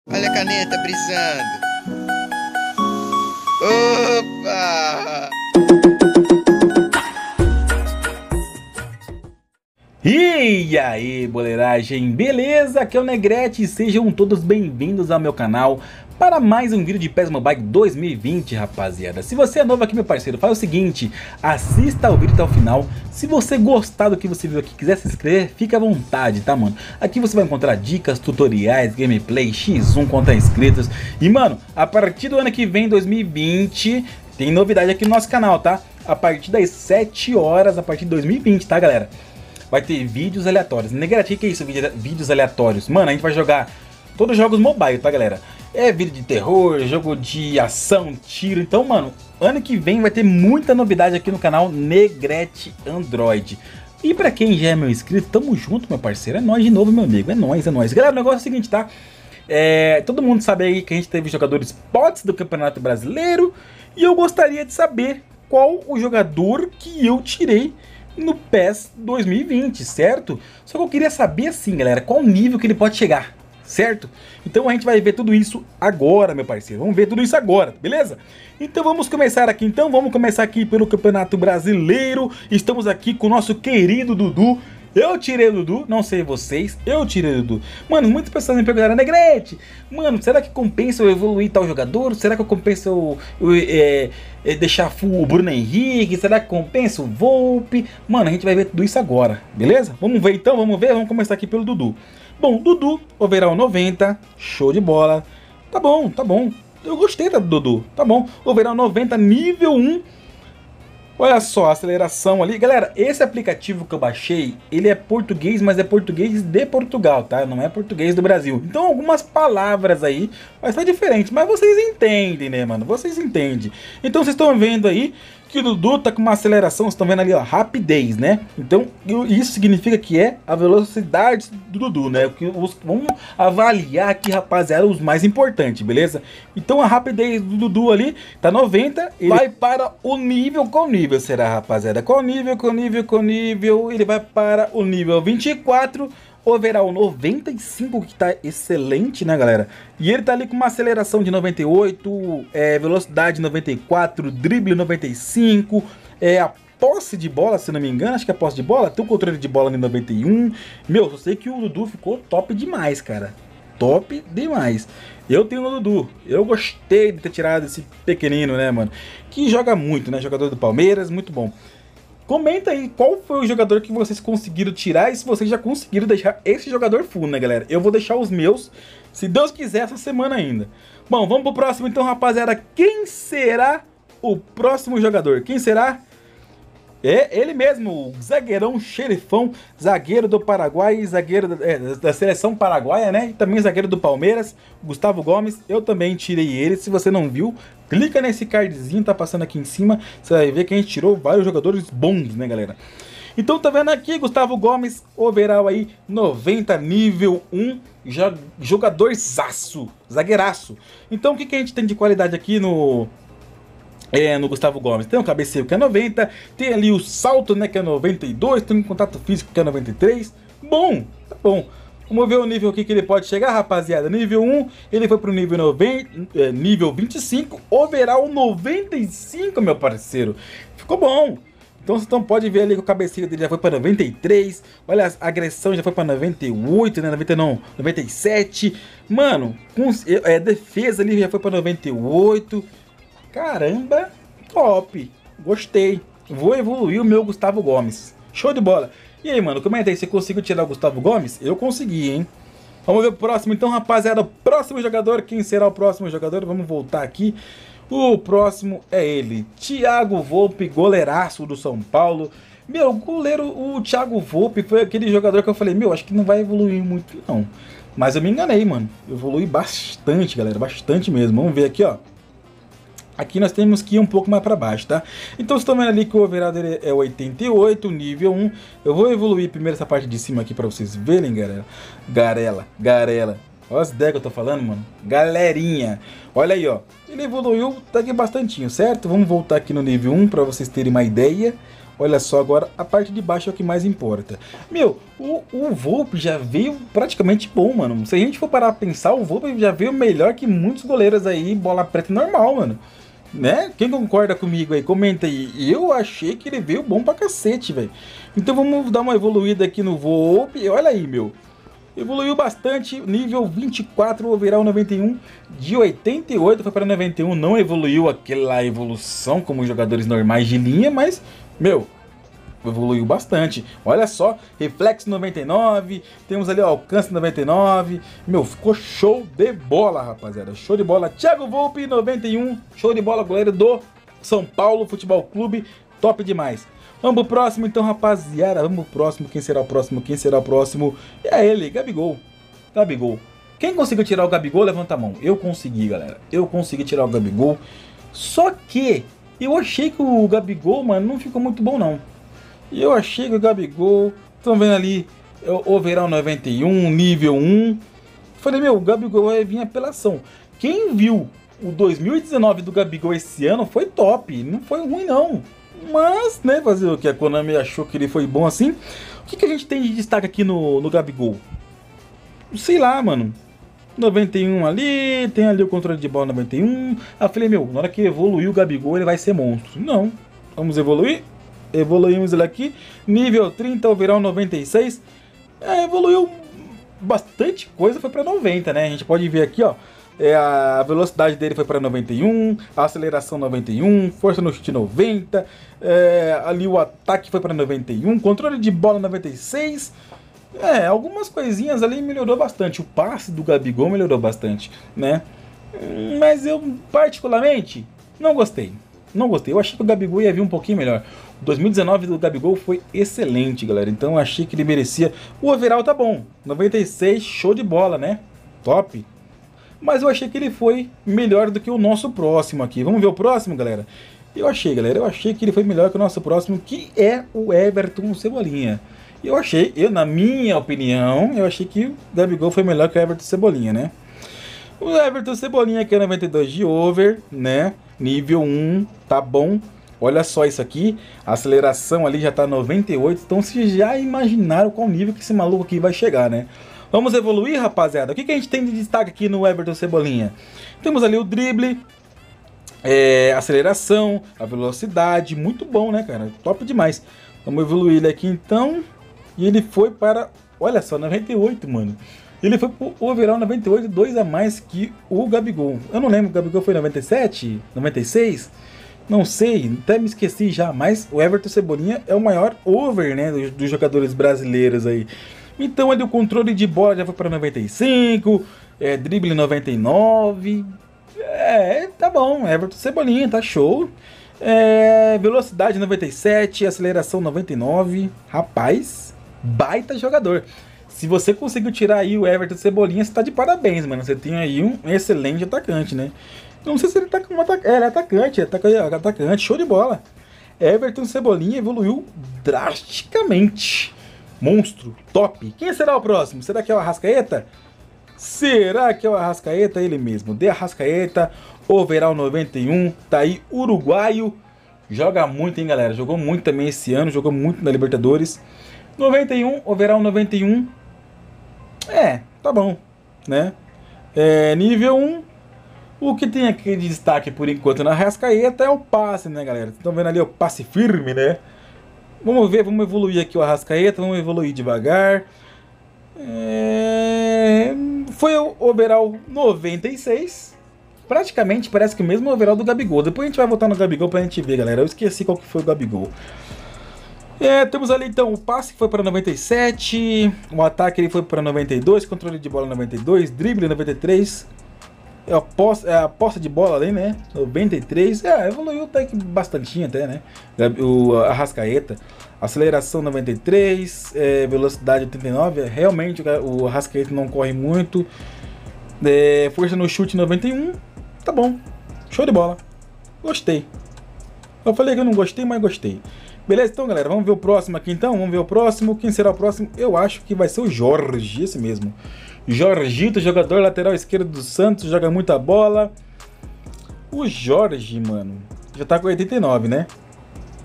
Olha a caneta brisando. Opa! E aí, boleiragem, beleza? Aqui é o Negrete e sejam todos bem-vindos ao meu canal para mais um vídeo de PES Mobile 2020, rapaziada. Se você é novo aqui, meu parceiro, faz o seguinte, assista o vídeo até o final. Se você gostar do que você viu aqui, quiser se inscrever, fica à vontade, tá, mano? Aqui você vai encontrar dicas, tutoriais, gameplay, X1 contra inscritos. E, mano, a partir do ano que vem, 2020, tem novidade aqui no nosso canal, tá? A partir das 7 horas, a partir de 2020, tá, galera? Vai ter vídeos aleatórios. Negrete, o que é isso, vídeos aleatórios? Mano, a gente vai jogar todos os jogos mobile, tá, galera? É vídeo de terror, jogo de ação, tiro. Então, mano, ano que vem vai ter muita novidade aqui no canal Negrete Android. E pra quem já é meu inscrito, tamo junto, meu parceiro. É nóis de novo, meu amigo. É nóis, é nóis. Galera, o negócio é o seguinte, tá? Todo mundo sabe aí que a gente teve jogadores potes do Campeonato Brasileiro. E eu gostaria de saber qual o jogador que eu tirei no PES 2020, certo? Só que eu queria saber assim, galera, qual nível que ele pode chegar, certo? Então a gente vai ver tudo isso agora, meu parceiro. Vamos ver tudo isso agora, beleza? Então vamos começar aqui, vamos começar aqui pelo Campeonato Brasileiro. Estamos aqui com o nosso querido Dudu. Eu tirei o Dudu, não sei vocês, eu tirei o Dudu. Mano, muitas pessoas me perguntaram, Negrete, mano, será que compensa eu evoluir tal jogador? Será que compensa eu deixar full o Bruno Henrique? Será que compensa o Volpe? Mano, a gente vai ver tudo isso agora, beleza? Vamos ver então, vamos começar aqui pelo Dudu. Bom, Dudu, overall 90, show de bola. Tá bom, tá bom. Eu gostei do Dudu, tá bom. Overall 90, nível 1. Olha só a aceleração ali. Galera, esse aplicativo que eu baixei, ele é português, mas é português de Portugal, tá? Não é português do Brasil. Então algumas palavras aí vai ser diferente, mas vocês entendem, né, mano? Vocês entendem. Então vocês estão vendo aí que o Dudu tá com uma aceleração, vocês estão vendo ali, ó, rapidez, né? Então isso significa que é a velocidade do Dudu, né? Vamos avaliar aqui, rapaziada, os mais importantes, beleza? Então a rapidez do Dudu ali tá 90, ele vai para o nível, qual nível será, rapaziada? Qual nível? Ele vai para o nível 24, overall 95, que tá excelente, né, galera? E ele tá ali com uma aceleração de 98, velocidade 94, drible 95, a posse de bola, se não me engano, acho que é a posse de bola, tem um controle de bola em 91. Meu, eu sei que o Dudu ficou top demais, cara. Top demais. Eu tenho o Dudu, eu gostei de ter tirado esse pequenino, né, mano? Que joga muito, né? Jogador do Palmeiras, muito bom. Comenta aí qual foi o jogador que vocês conseguiram tirar e se vocês já conseguiram deixar esse jogador full, né, galera? Eu vou deixar os meus, se Deus quiser, essa semana ainda. Bom, vamos pro próximo então, rapaziada. Quem será o próximo jogador? Quem será? É ele mesmo, o zagueirão xerifão, zagueiro do Paraguai, zagueiro da seleção paraguaia, né? E também zagueiro do Palmeiras, Gustavo Gomes. Eu também tirei ele, se você não viu, clica nesse cardzinho, tá passando aqui em cima, você vai ver que a gente tirou vários jogadores bons, né, galera? Então tá vendo aqui, Gustavo Gomes, overall aí, 90, nível 1, jogadorzaço, zagueiraço. Então o que a gente tem de qualidade aqui no Gustavo Gomes? Tem o cabeceio que é 90, tem ali o salto, né, que é 92, tem um contato físico que é 93. Bom, tá bom. Vamos ver o nível aqui que ele pode chegar, rapaziada. Nível 1, ele foi pro nível 90, nível 25, overall 95, meu parceiro. Ficou bom. Então você pode ver ali que o cabeceio dele já foi para 93. Olha, a agressão já foi para 98, né? 99, 97. Mano, defesa ali já foi para 98. Caramba, top, gostei. Vou evoluir o meu Gustavo Gomes. Show de bola. E aí, mano, comenta aí, você conseguiu tirar o Gustavo Gomes? Eu consegui, hein? Vamos ver o próximo então, rapaziada. O próximo jogador, quem será o próximo jogador? Vamos voltar aqui. O próximo é ele, Thiago Volpe, goleiraço do São Paulo. Meu, goleiro, o Thiago Volpe foi aquele jogador que eu falei, meu, acho que não vai evoluir muito não. Mas eu me enganei, mano. Evolui bastante, galera, bastante mesmo. Vamos ver aqui, ó. Aqui nós temos que ir um pouco mais para baixo, tá? Então vocês estão vendo ali que o overall dele é 88, nível 1. Eu vou evoluir primeiro essa parte de cima aqui para vocês verem, galera. Garela. Olha as ideias que eu tô falando, mano. Galerinha. Olha aí, ó. Ele evoluiu, tá aqui bastantinho, certo? Vamos voltar aqui no nível 1 para vocês terem uma ideia. Olha só, agora a parte de baixo é o que mais importa. Meu, o Volpi já veio praticamente bom, mano. Se a gente for parar a pensar, o Volpi já veio melhor que muitos goleiros aí, bola preta normal, mano. Né? Quem concorda comigo aí, comenta aí. Eu achei que ele veio bom pra cacete, velho. Então vamos dar uma evoluída aqui no Volpi. Olha aí, meu. Evoluiu bastante, nível 24, overall 91, de 88 foi para 91, não evoluiu aquela evolução como os jogadores normais de linha, mas, meu, evoluiu bastante. Olha só, reflexo 99, temos ali ó, alcance 99, meu, ficou show de bola, rapaziada, show de bola. Thiago Volpi 91, show de bola, goleiro do São Paulo Futebol Clube, top demais. Vamos pro próximo então, rapaziada. Vamos pro próximo. Quem será o próximo? Quem será o próximo? É ele, Gabigol. Gabigol. Quem conseguiu tirar o Gabigol, levanta a mão. Eu consegui, galera. Eu consegui tirar o Gabigol. Só que eu achei que o Gabigol, mano, não ficou muito bom, não. Eu achei que o Gabigol... Estão vendo ali, overall 91, nível 1. Falei, meu, o Gabigol vai vir apelação. Quem viu o 2019 do Gabigol esse ano foi top. Não foi ruim, não. Mas, né, fazer o que a Konami achou que ele foi bom assim. O que a gente tem de destaque aqui no Gabigol? Sei lá, mano. 91 ali, tem ali o controle de bola 91. Aí falei, meu, na hora que evoluir o Gabigol, ele vai ser monstro. Não, vamos evoluir. Evoluímos ele aqui. Nível 30, overall 96. Evoluiu bastante coisa, foi pra 90, né? A gente pode ver aqui, ó. A velocidade dele foi para 91, a aceleração 91, força no chute 90, ali o ataque foi para 91, controle de bola 96. Algumas coisinhas ali melhorou bastante. O passe do Gabigol melhorou bastante, né? Mas eu particularmente não gostei. Não gostei. Eu achei que o Gabigol ia vir um pouquinho melhor. O 2019 do Gabigol foi excelente, galera. Então eu achei que ele merecia. O overall tá bom. 96, show de bola, né? Top. Mas eu achei que ele foi melhor do que o nosso próximo aqui. Vamos ver o próximo, galera? Eu achei que ele foi melhor que o nosso próximo, que é o Everton Cebolinha. Na minha opinião, eu achei que o Gabigol foi melhor que o Everton Cebolinha, né? O Everton Cebolinha aqui é 92 de over, né? Nível 1, tá bom. Olha só isso aqui, a aceleração ali já tá 98, então vocês já imaginaram qual nível que esse maluco aqui vai chegar, né? Vamos evoluir, rapaziada. O que a gente tem de destaque aqui no Everton Cebolinha? Temos ali o drible, aceleração, a velocidade. Muito bom, né, cara? Top demais. Vamos evoluir ele aqui, então. E ele foi para... Olha só, 98, mano. Ele foi pro overall 98, 2 a mais que o Gabigol. Eu não lembro, o Gabigol foi 97? 96? Não sei, até me esqueci já. Mas o Everton Cebolinha é o maior over, né, dos jogadores brasileiros aí. Então ali o controle de bola já foi para 95, drible 99, tá bom, Everton Cebolinha, tá show. Velocidade 97, aceleração 99, rapaz, baita jogador. Se você conseguiu tirar aí o Everton Cebolinha, você tá de parabéns, mano, você tem aí um excelente atacante, né. Não sei se ele tá com ele é atacante, show de bola. Everton Cebolinha evoluiu drasticamente. Monstro, top. Quem será o próximo? Será que é o Arrascaeta? Será que é o Arrascaeta? Ele mesmo. De Arrascaeta, overall 91, tá aí, uruguaio. Joga muito, hein, galera? Jogou muito também esse ano, jogou muito na Libertadores. 91, overall 91. Tá bom, né? Nível 1. O que tem aqui de destaque por enquanto na Arrascaeta é o passe, né, galera? Estão vendo ali o passe firme, né? Vamos ver, vamos evoluir aqui o Arrascaeta, vamos evoluir devagar. Foi o overall 96. Praticamente parece que o mesmo overall do Gabigol. Depois a gente vai voltar no Gabigol pra gente ver, galera. Eu esqueci qual que foi o Gabigol. Temos ali então o passe que foi para 97. O ataque ele foi para 92. Controle de bola 92. Drible 93. A posse de bola ali, né? 93. Evoluiu até que bastantinho até, né? O Arrascaeta. Aceleração 93. Velocidade 89. Realmente o Arrascaeta não corre muito. Força no chute 91. Tá bom. Show de bola. Gostei. Eu falei que eu não gostei, mas gostei. Beleza? Então, galera, vamos ver o próximo aqui então. Vamos ver o próximo. Quem será o próximo? Eu acho que vai ser o Jorge, esse mesmo. Jorgito, jogador lateral esquerdo do Santos, joga muita bola. O Jorge, mano, já tá com 89, né?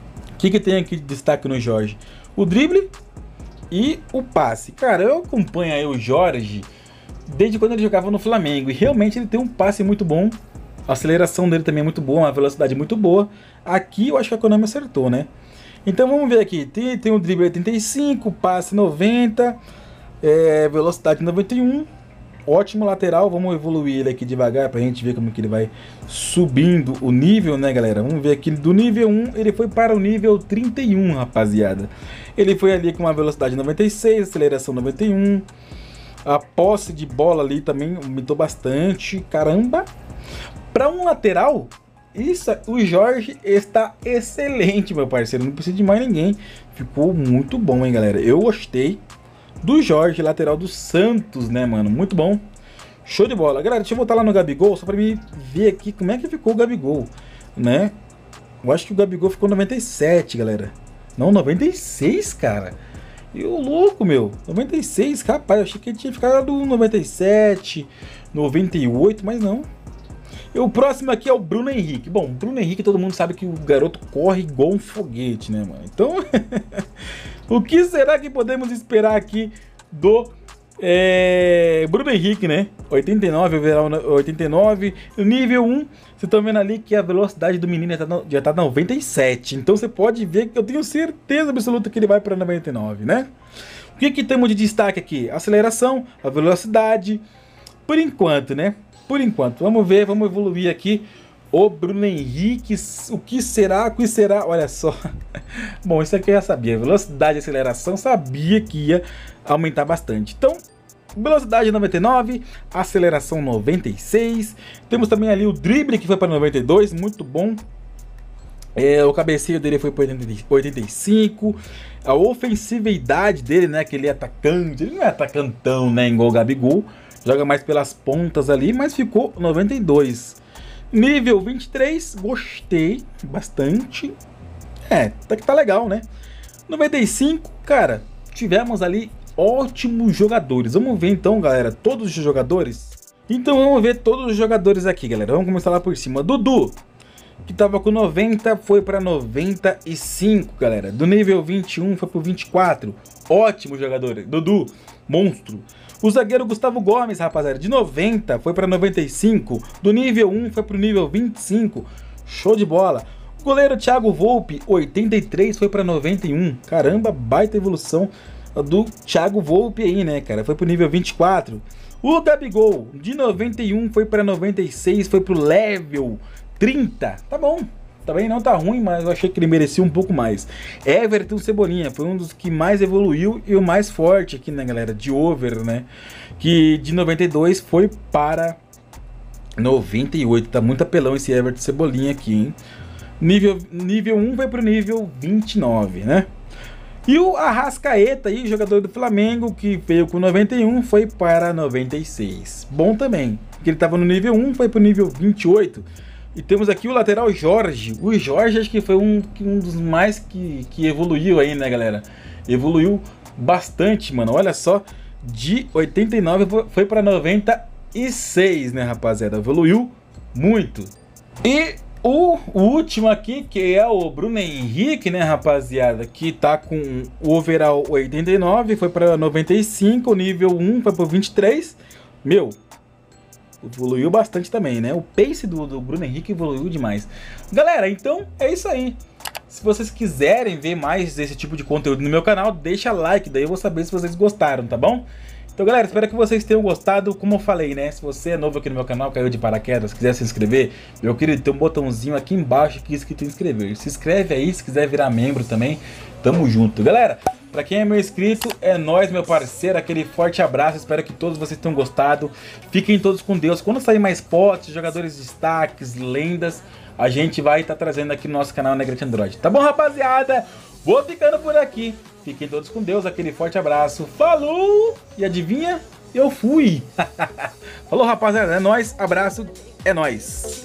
que tem aqui de destaque no Jorge? O drible e o passe. Cara, eu acompanho aí o Jorge desde quando ele jogava no Flamengo. E realmente ele tem um passe muito bom. A aceleração dele também é muito boa, uma velocidade muito boa. Aqui eu acho que a Konami acertou, né? Então vamos ver aqui. Tem o drible 85, passe 90, velocidade 91. Ótimo lateral, vamos evoluir ele aqui devagar pra gente ver como que ele vai subindo o nível, né, galera? Vamos ver aqui, do nível 1 ele foi para o nível 31, rapaziada. Ele foi ali com uma velocidade 96, aceleração 91. A posse de bola ali também aumentou bastante, caramba. Para um lateral, o Jorge está excelente, meu parceiro, não precisa de mais ninguém. Ficou muito bom, hein, galera? Eu gostei do Jorge, lateral do Santos, né, mano? Muito bom. Show de bola. Galera, deixa eu voltar lá no Gabigol, só pra mim ver aqui como é que ficou o Gabigol, né? Eu acho que o Gabigol ficou 97, galera. Não, 96, cara. E o louco, meu. 96, rapaz. Eu achei que ele tinha ficado 97, 98, mas não. E o próximo aqui é o Bruno Henrique. Bom, Bruno Henrique, todo mundo sabe que o garoto corre igual um foguete, né, mano? Então, o que será que podemos esperar aqui do Bruno Henrique, né? 89, overall 89. Nível 1, vocês estão vendo ali que a velocidade do menino já tá 97. Então você pode ver que eu tenho certeza absoluta que ele vai para 99, né? O que temos de destaque aqui? A aceleração, a velocidade. Por enquanto, né? Por enquanto, vamos ver, vamos evoluir aqui o Bruno Henrique, o que será, olha só. Bom, isso aqui eu já sabia, velocidade e aceleração, sabia que ia aumentar bastante. Então, velocidade 99, aceleração 96, temos também ali o drible que foi para 92, muito bom. O cabeceio dele foi para 85, a ofensividade dele, né, que ele é atacante, ele não é atacantão, né, igual o Gabigol. Joga mais pelas pontas ali, mas ficou 92. Nível 23, gostei bastante. Tá legal, né? 95, cara, tivemos ali ótimos jogadores. Vamos ver então, galera, todos os jogadores. Então vamos ver todos os jogadores aqui, galera. Vamos começar lá por cima. Dudu, que tava com 90, foi para 95, galera. Do nível 21 foi pro 24. Ótimo jogador, Dudu, monstro. O zagueiro Gustavo Gomes, rapaziada, de 90 foi para 95. Do nível 1 foi pro nível 25. Show de bola. O goleiro Thiago Volpi, 83, foi para 91. Caramba, baita evolução do Thiago Volpi aí, né, cara? Foi pro nível 24. O Gabigol, de 91 foi para 96, foi pro level 30. Tá bom. Também não tá ruim, mas eu achei que ele merecia um pouco mais. Everton Cebolinha foi um dos que mais evoluiu e o mais forte aqui, né, galera? De over, né? Que de 92 foi para 98. Tá muito apelão esse Everton Cebolinha aqui, hein? Nível 1 vai pro nível 29, né? E o Arrascaeta aí, jogador do Flamengo, que veio com 91, foi para 96. Bom também, porque ele tava no nível 1, foi pro nível 28. E temos aqui o lateral Jorge. O Jorge acho que foi um dos mais que evoluiu aí, né, galera? Evoluiu bastante, mano. Olha só, de 89 foi para 96, né, rapaziada? Evoluiu muito. E o último aqui, que é o Bruno Henrique, né, rapaziada? Que tá com o overall 89, foi para 95, o nível 1 foi para 23. Meu, evoluiu bastante também, né? O pace do Bruno Henrique evoluiu demais. Galera, então é isso aí. Se vocês quiserem ver mais desse tipo de conteúdo no meu canal, deixa like, daí eu vou saber se vocês gostaram, tá bom? Então, galera, espero que vocês tenham gostado. Como eu falei, né? Se você é novo aqui no meu canal, caiu de paraquedas, quiser se inscrever, meu querido, tem um botãozinho aqui embaixo aqui escrito inscrever. Se inscreve aí, se quiser virar membro também, tamo junto. Galera, pra quem é meu inscrito, é nóis, meu parceiro. Aquele forte abraço, espero que todos vocês tenham gostado. Fiquem todos com Deus. Quando sair mais potes, jogadores de destaques, lendas, a gente vai estar trazendo aqui no nosso canal Negrete Android. Tá bom, rapaziada? Vou ficando por aqui. Fiquem todos com Deus, aquele forte abraço. Falou! E adivinha? Eu fui! Falou, rapaziada. É nóis, abraço, é nóis.